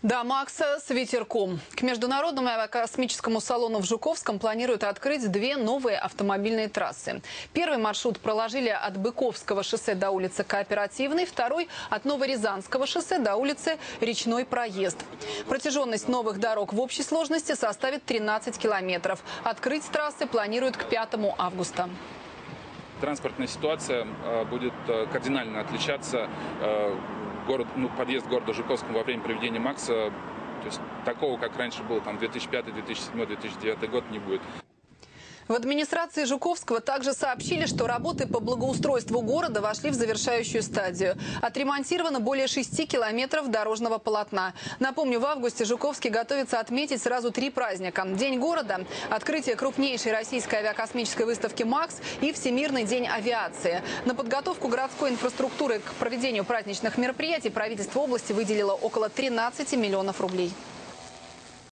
До Макса с ветерком. К международному авиакосмическому салону в Жуковском планируют открыть две новые автомобильные трассы. Первый маршрут проложили от Быковского шоссе до улицы Кооперативной, второй – от Новорязанского шоссе до улицы Речной проезд. Протяженность новых дорог в общей сложности составит 13 километров. Открыть трассы планируют к 5 августа. Транспортная ситуация будет кардинально отличаться. Подъезд города Жуковского во время проведения МАКСа, то есть такого, как раньше было, там 2005, 2007, 2009 год, не будет. В администрации Жуковского также сообщили, что работы по благоустройству города вошли в завершающую стадию. Отремонтировано более 6 километров дорожного полотна. Напомню, в августе Жуковский готовится отметить сразу 3 праздника. День города, открытие крупнейшей российской авиакосмической выставки МАКС и Всемирный день авиации. На подготовку городской инфраструктуры к проведению праздничных мероприятий правительство области выделило около 13 миллионов рублей.